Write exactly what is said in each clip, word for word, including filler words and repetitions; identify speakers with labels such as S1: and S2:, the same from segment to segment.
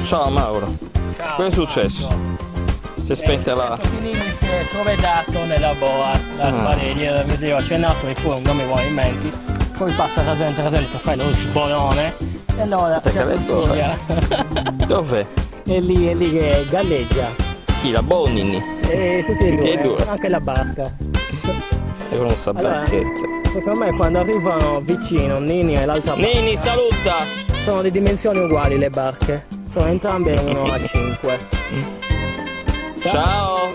S1: Ciao Mauro.
S2: Ciao,
S1: cosa è successo? Si è spenta la...
S2: Nini si è trovedato nella boa, la sbadiglia, mi ho accennato e poi non mi vuoi in mente. Poi passa la gente, la gente fa lo sbolone e allora si consiglia.
S1: Dov'è?
S2: È lì, è lì che galleggia.
S1: Chi? La boa o Nini?
S2: E tutti e due,
S1: due.
S2: anche la barca.
S1: E con questa
S2: Allora,
S1: barchetta.
S2: secondo me quando arrivano vicino Nini e l'altra barca,
S1: Nini, saluta!
S2: sono di dimensioni uguali le barche. Sono entrambe uno a cinque.
S1: Ciao!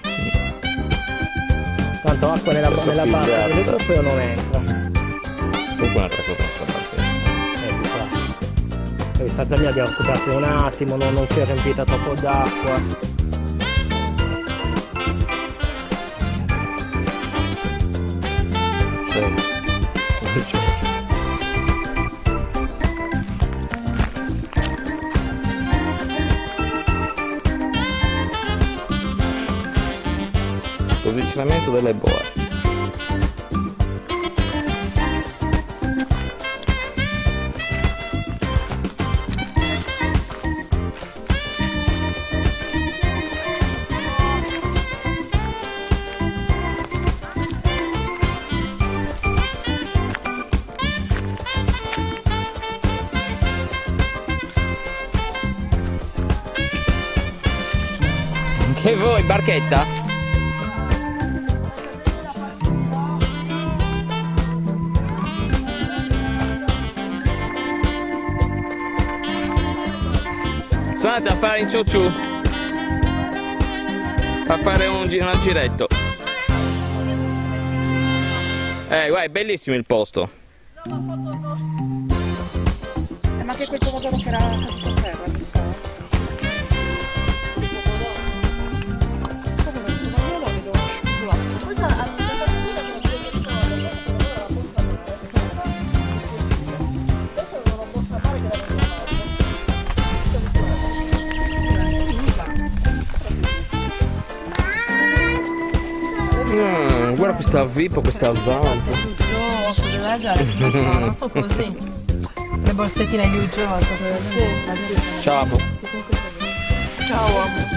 S2: Tanto acqua nella, nella barca del gruppo non entra.
S1: Comunque un'altra cosa non sta barchetta.
S2: Ecco qua. Devi stare lì, abbiamo occupato un attimo, non, non si è riempita troppo d'acqua.
S1: Posizionamento delle boe. Che vuoi, barchetta? Sono andati a fare in ciu ciu, a fare un, gi un giretto. Eh, guarda, è bellissimo il posto.
S3: Eh, ma che quel pomodoro che era caduto a terra, mi sa. Come quel pomodoro lo vedo asciugato. Questa ha una fattura che non si vede solo, la posta mare. Adesso non la posta mare che la vedo
S1: Mm, guarda questa vippa, questa vanza.
S3: Non so così. Le borsettine di uggioso.
S1: Ciao.
S3: Ciao amo.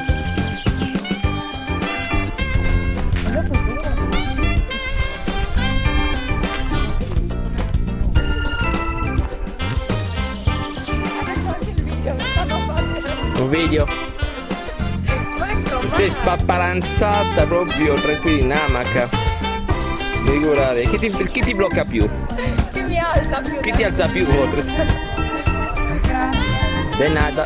S1: Un video. Sei spappalanzata proprio tranquilli in amaca. Figurate, chi ti, chi ti blocca più?
S3: Chi mi alza più?
S1: Chi ti alza più?
S3: Grazie.
S1: De nada.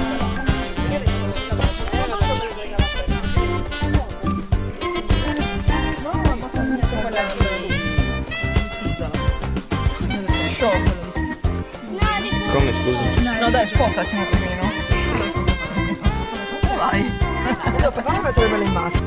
S1: Come scusa?
S3: No dai, spostati un attimino. Vai. Dopo fammi mettere le immagini.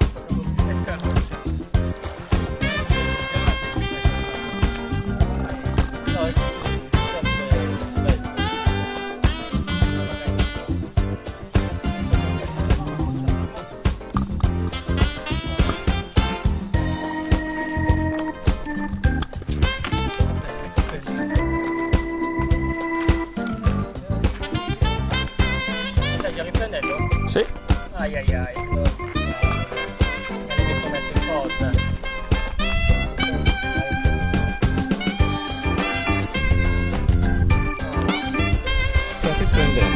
S2: Stai riprendendo?
S1: Sì.
S2: Ai ai ai. Me ne sono messo in porta.
S1: Stai riprendendo.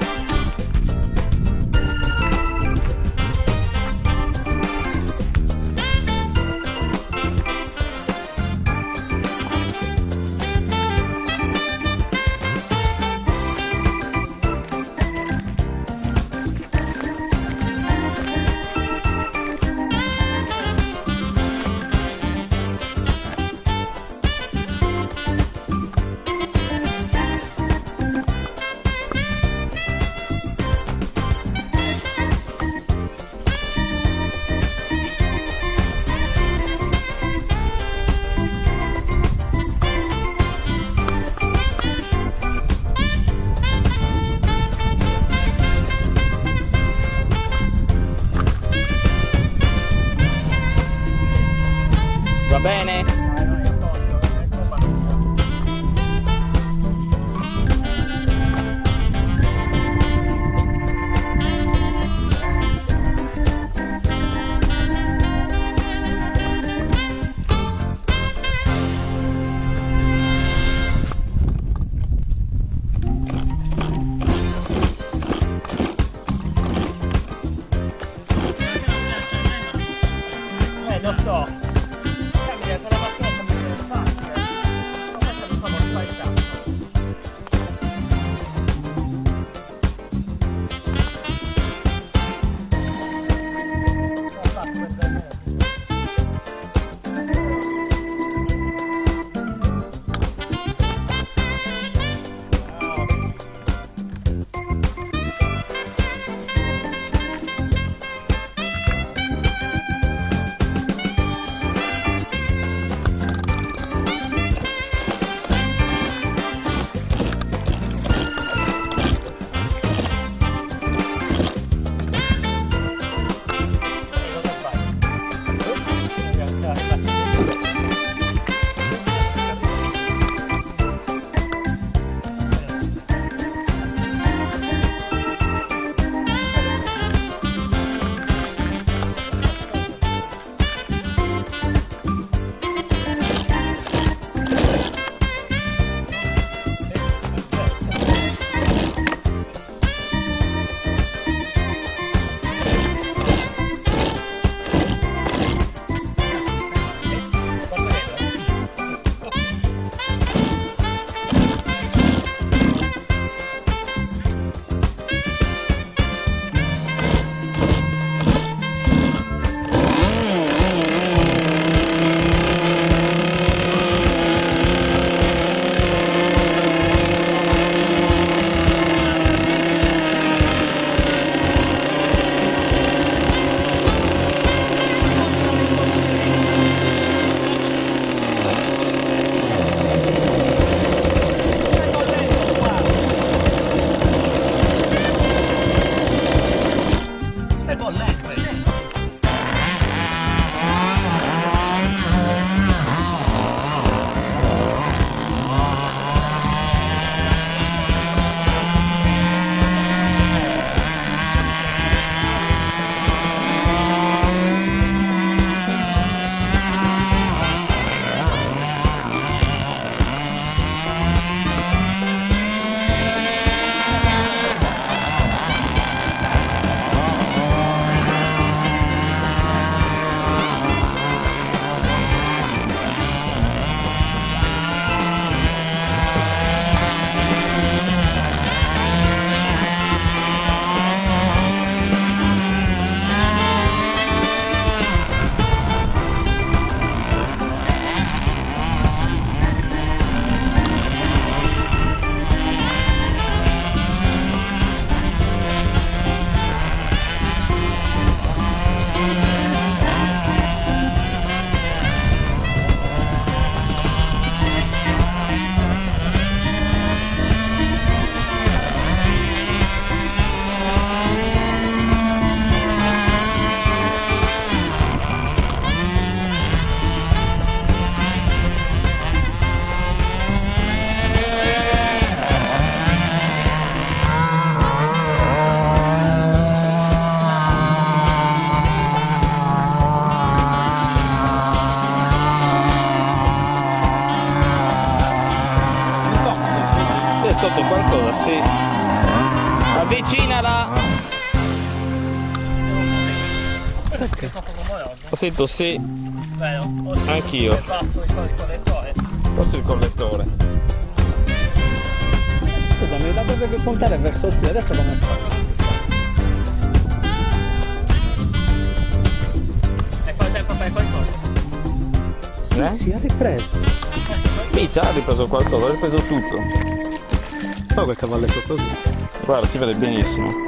S1: Va bene?
S2: lo so. Cambiare con la macchina è più facile. Ma questo mi fa molto fare il cazzo.
S1: sotto qualcosa, sì. Avvicinala!
S2: Okay.
S1: Lo sento, sì.
S2: Vero?
S1: Anch'io.
S2: Passo il collettore.
S1: Questo è il collettore.
S4: Scusami, da dove contare verso il qui, adesso come fa?
S2: Hai fatto tempo a fare qualcosa?
S4: Sì,
S1: Eh?
S4: sì, ha ripreso.
S1: Pizza ha ripreso qualcosa, ha ripreso tutto.
S4: Però quel cavalletto così.
S1: Guarda, si vede benissimo.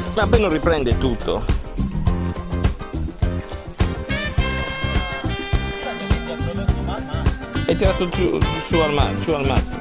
S1: Vabbè, non riprende tutto. È tirato giù, su al, ma giù al massimo.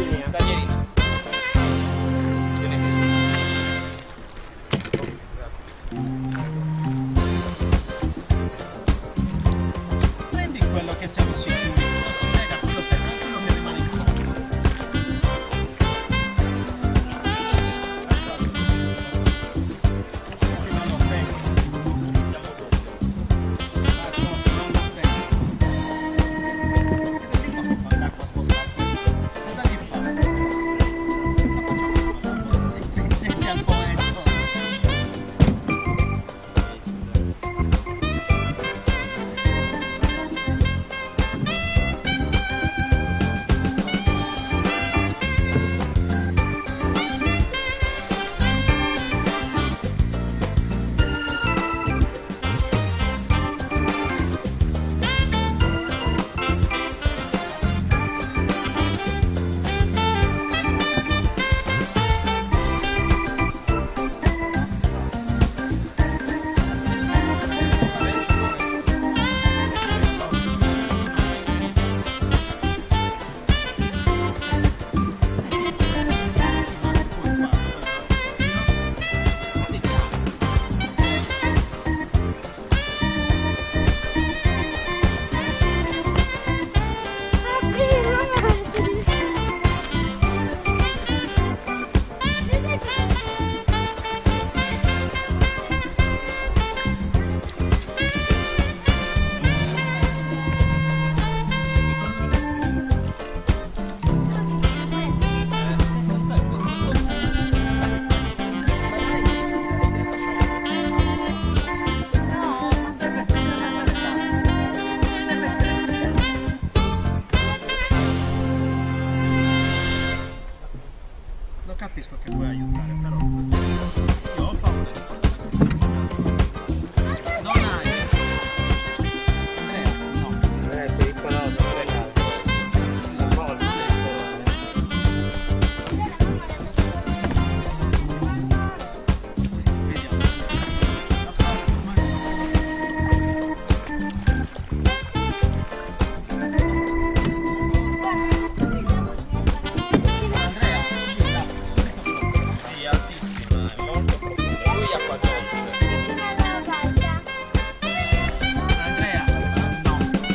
S2: taglierina.
S1: Taglierina.
S4: Prendi quello che siamo sicuri, non si lega quello che, quello che rimane in fondo. Prima non vengo. Andiamo dopo. Ah, no, non lo vengo. Così posso fare l'acqua spostata. Cosa gli fa? Pensiamo al poesto. Lo capisco che puoi aiutare, però questo- io ho paura di questa cosa. Non hai. Andrea, no.
S1: Eh, pericoloso, non è l'altro. La volta è
S4: Vediamo. La paura ormai Andrea, sì, altissima, è molto profonda.
S1: lui acqua dolce.
S4: Andrea, no.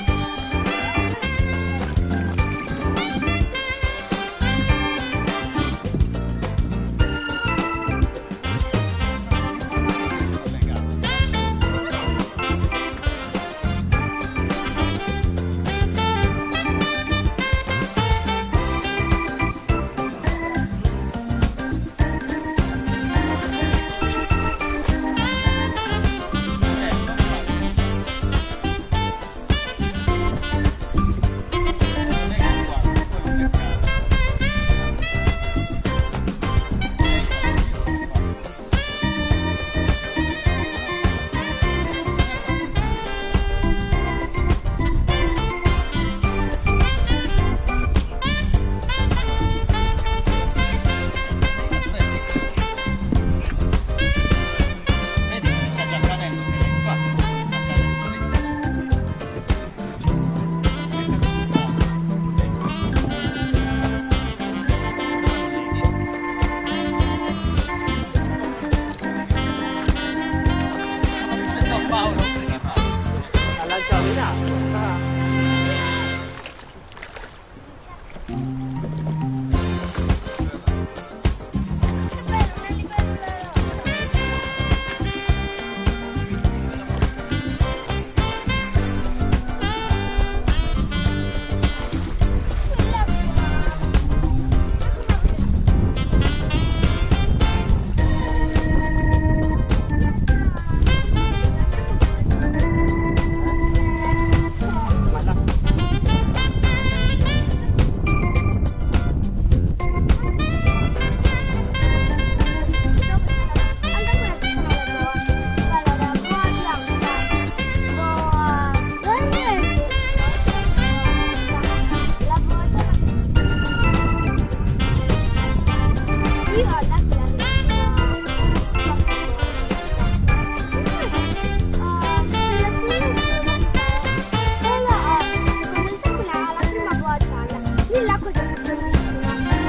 S4: Vedi che sta già cadendo, che è qua. Sta cadendo, vedi? Questo Paolo prima fa.
S2: Ha lanciato in acqua.
S3: L'acqua è bellissima.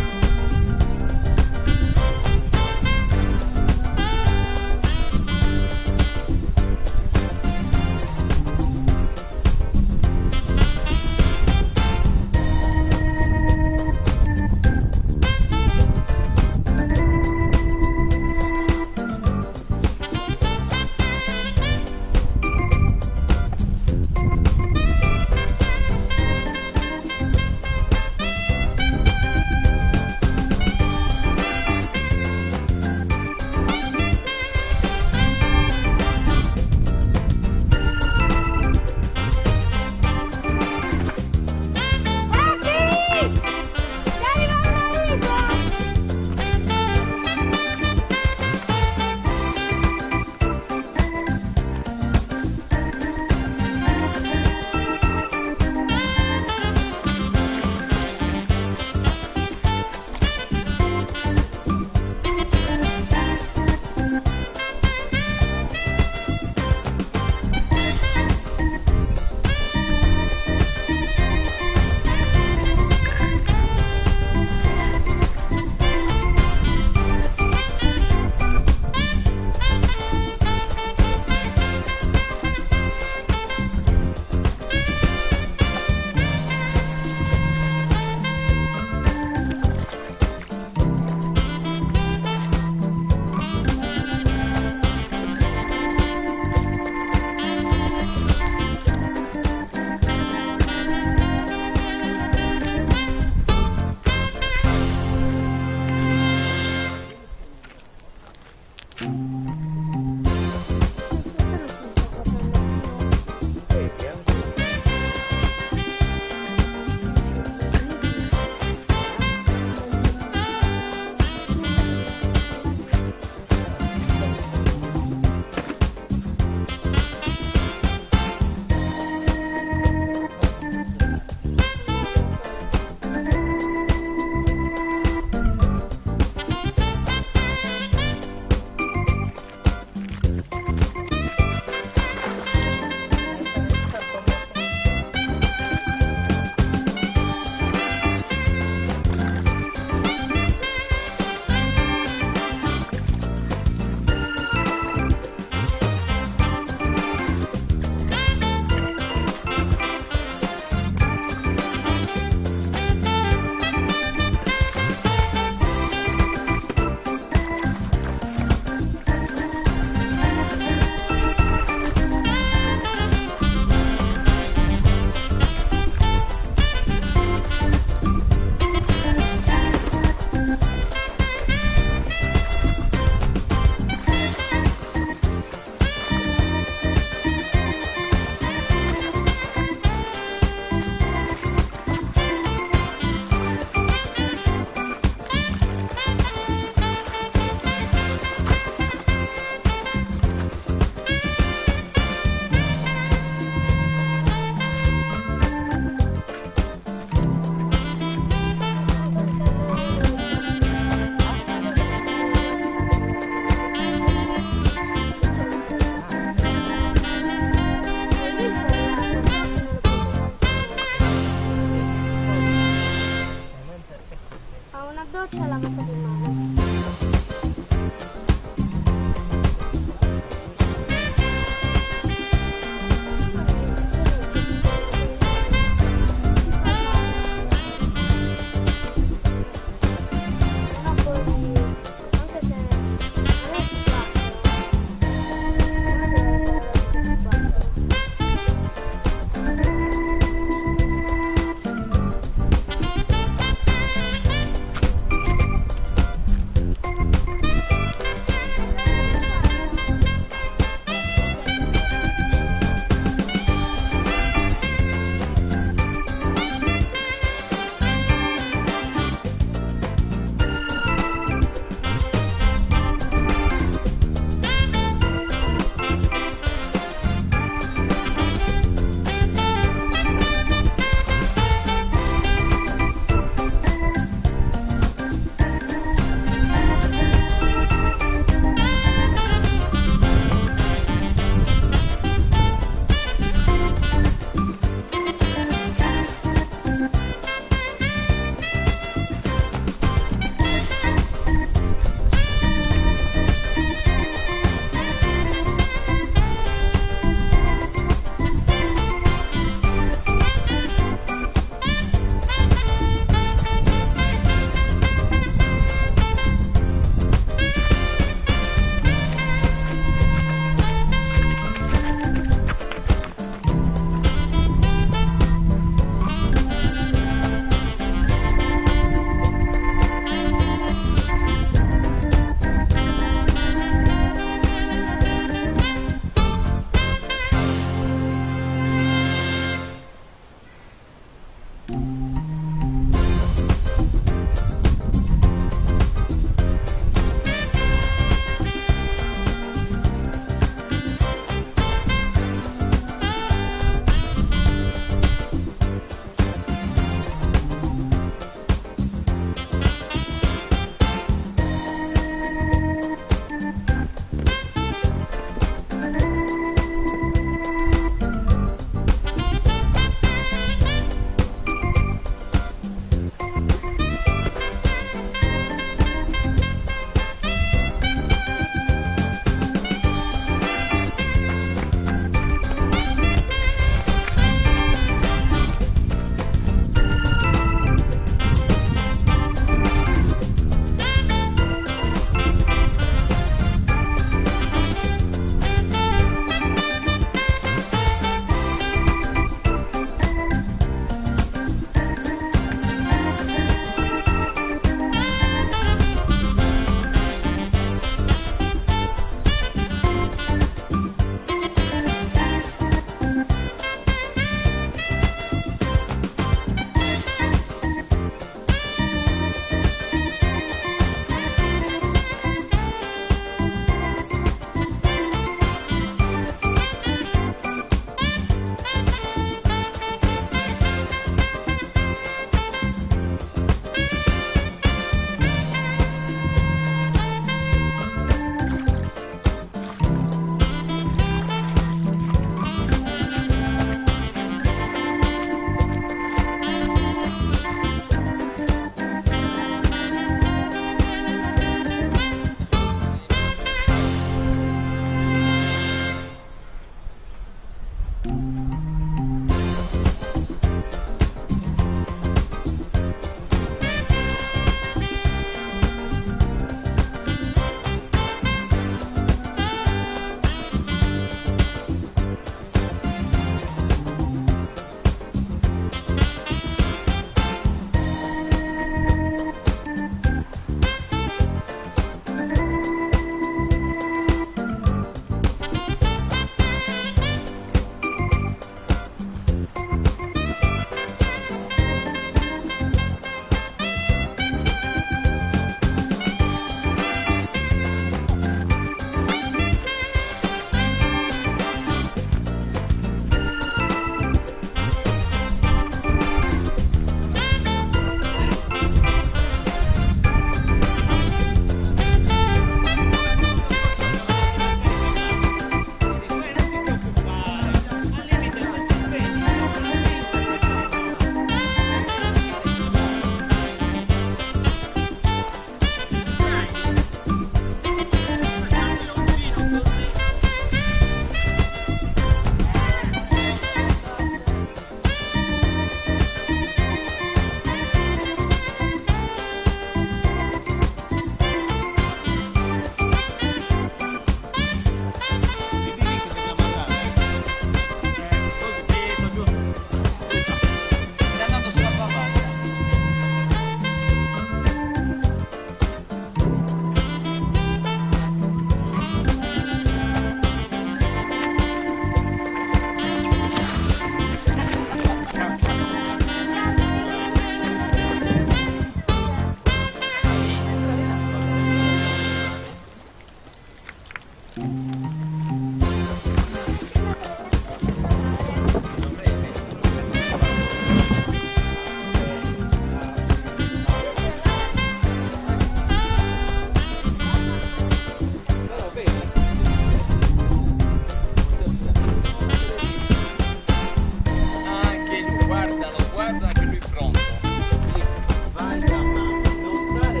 S1: Anche lui, guardalo, guarda che lui è pronto.
S4: Vai mamma, non stare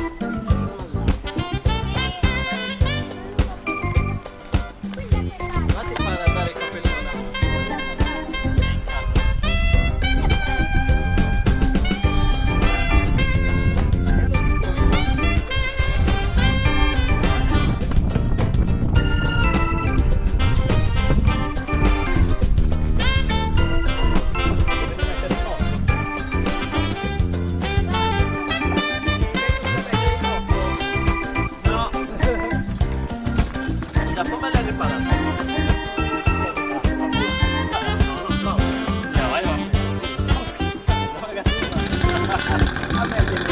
S4: fatti fare andare il capello da no, da come l'hai riparato? No, no,
S2: No, vai no.
S4: a me viene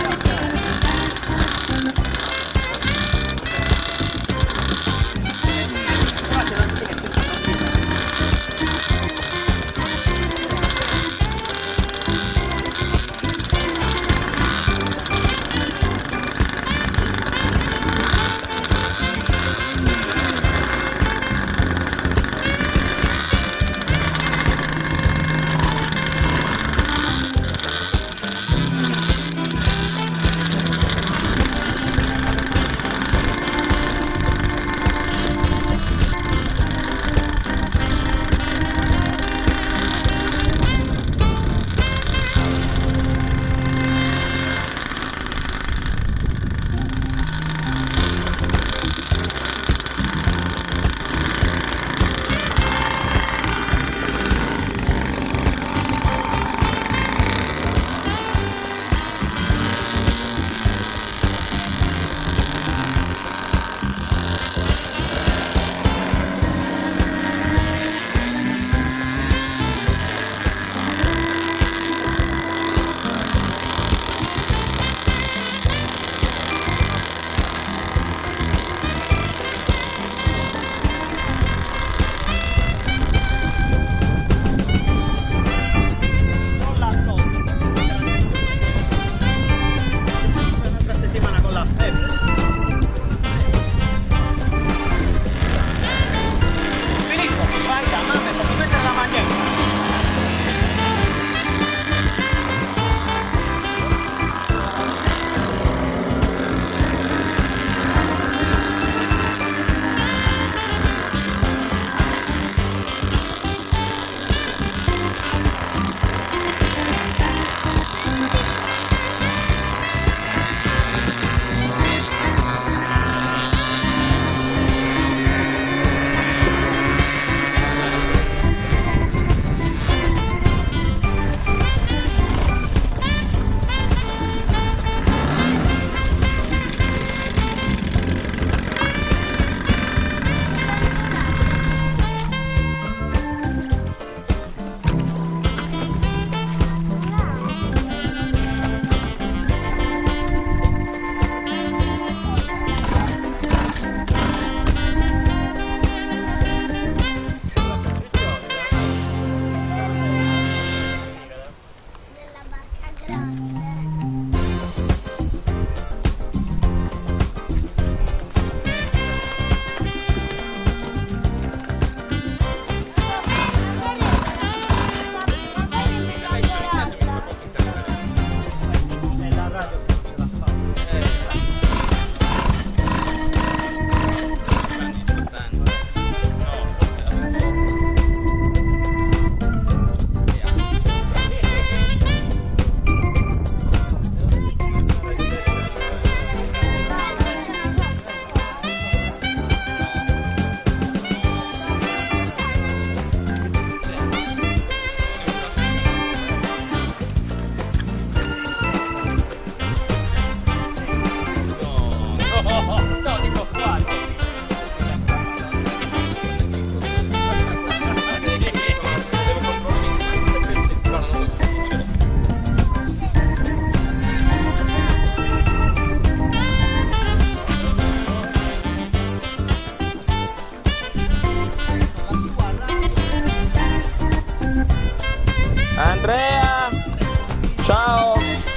S1: Andrea! Ciao!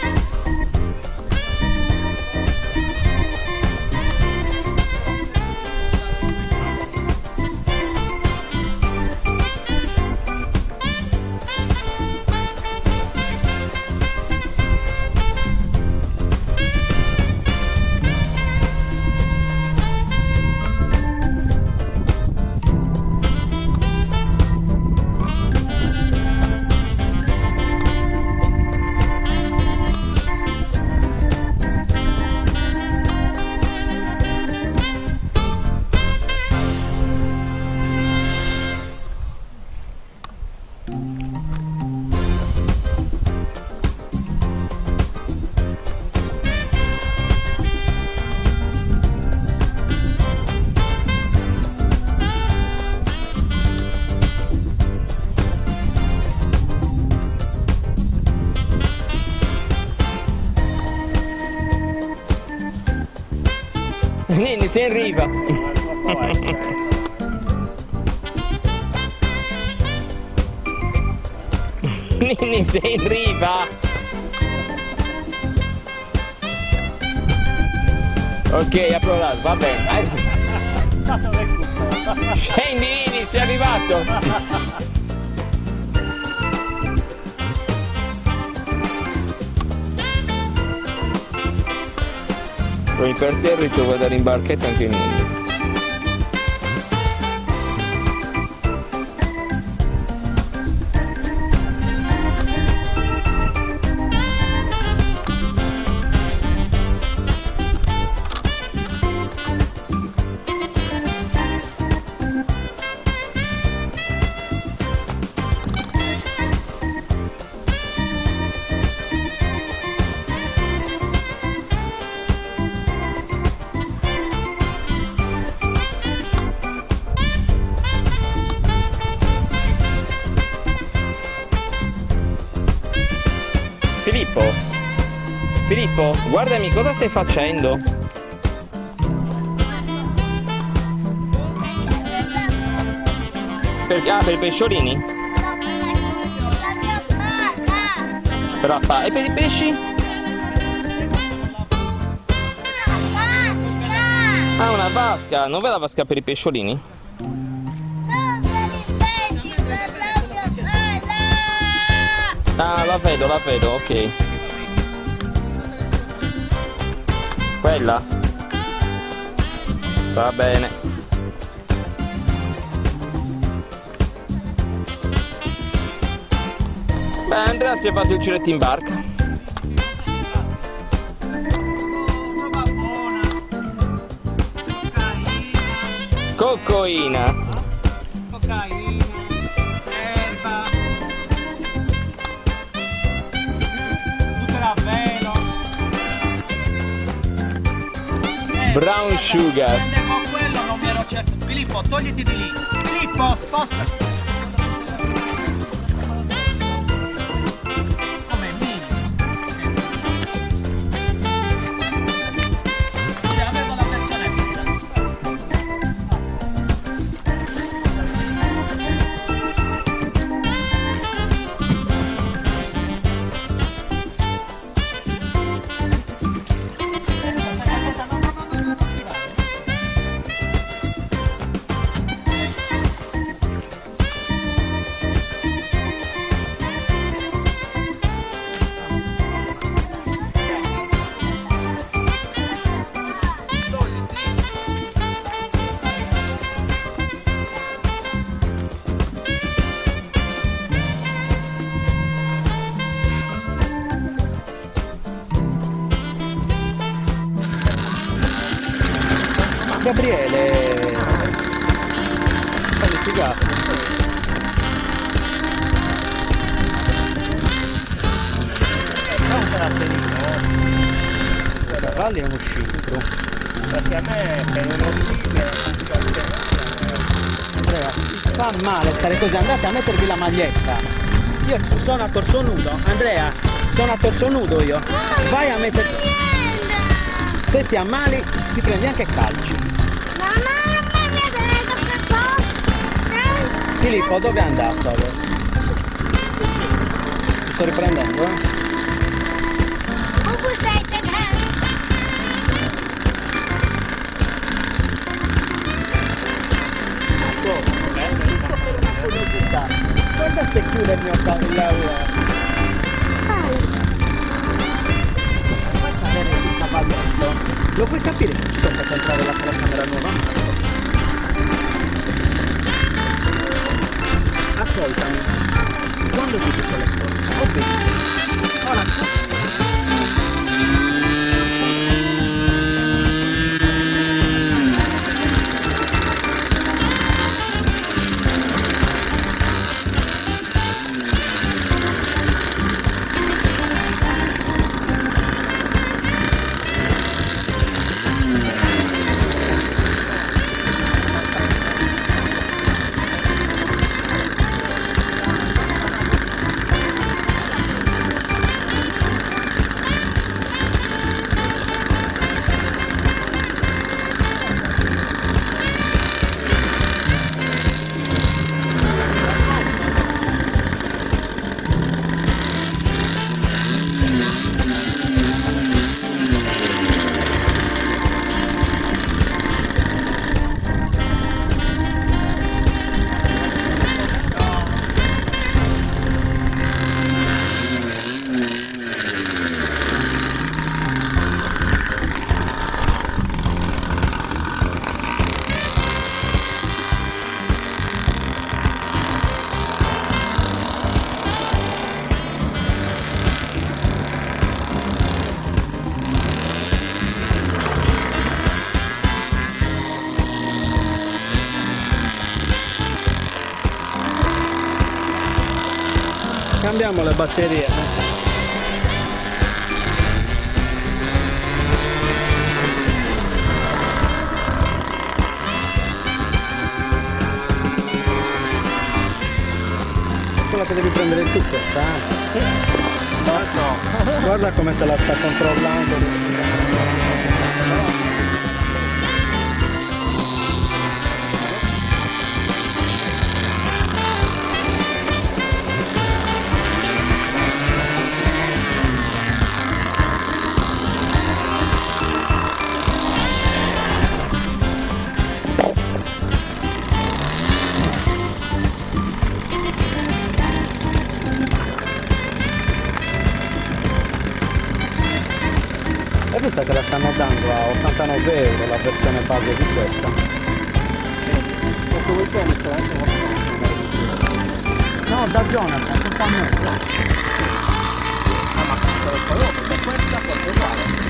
S1: Nini, sei in riva! Nini, sei in riva! Ok, apro l'altro, va bene. Scendi Nini, sei arrivato! Poi imperterrito vado in barchetta anche in Nini. Filippo, Filippo, guardami, cosa stai facendo? Per, ah, per i pesciolini? Per la pa- e per i pesci? Ah, una vasca, non v'è la vasca per i pesciolini? Ah, la vedo, la vedo, ok. Quella? Va bene. Beh, Andrea si è fatto il giretto in barca.
S4: Roba buona.
S1: Cocaina.
S4: Cocaina. Erba. Zucchero a velo. Eh,
S1: Brown sugar.
S4: Prendevo quello, non mi ero certo. Filippo, togliti di lì. Filippo, spostati. Come minimo. Cioè, avevo la versione
S2: Gabriele, stai spiegato. Non te la tenino, cavalli è uno scipro, perché a me per uno scipro Andrea, fa male stare così, andate a mettervi la maglietta. Io sono a torso nudo, Andrea, sono a torso nudo io. Vai a metterti. Se ti ammali ti prendi anche calci. Filippo, dove è andato adesso? sto riprendendo, eh. Guarda se chiude il mio cavallo. Guarda avere il cavallotto. Lo puoi capire che ci sto facendo entrare la telecamera nuova? Ascoltami. Quando ti dico le cose? Ok. Ora. Cambiamo le batterie. Quella che devi prendere tu questa, eh? Guarda, guarda come te la sta controllando. E questa che la stanno dando a ottantanove euro la versione base di questa. No, da Jonathan, non fa nulla. Ah, ma questa è uguale.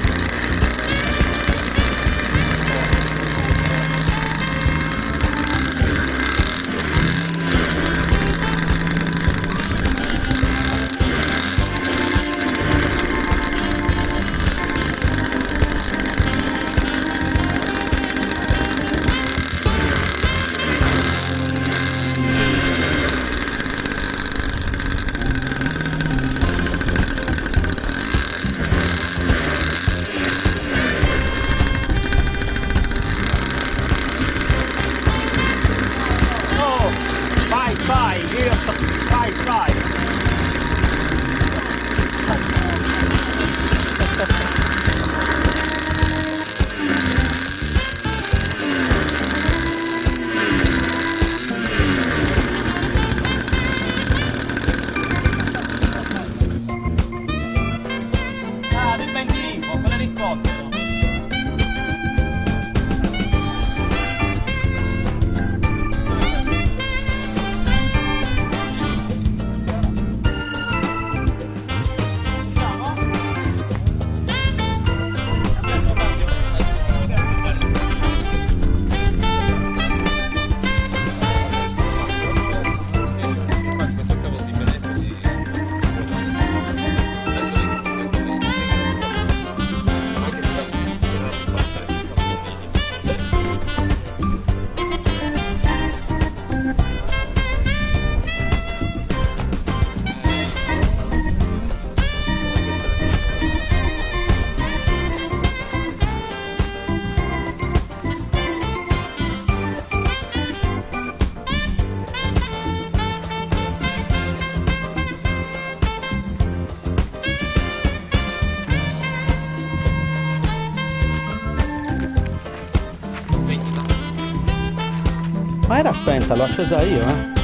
S2: Ma era spenta, l'ho accesa io, eh.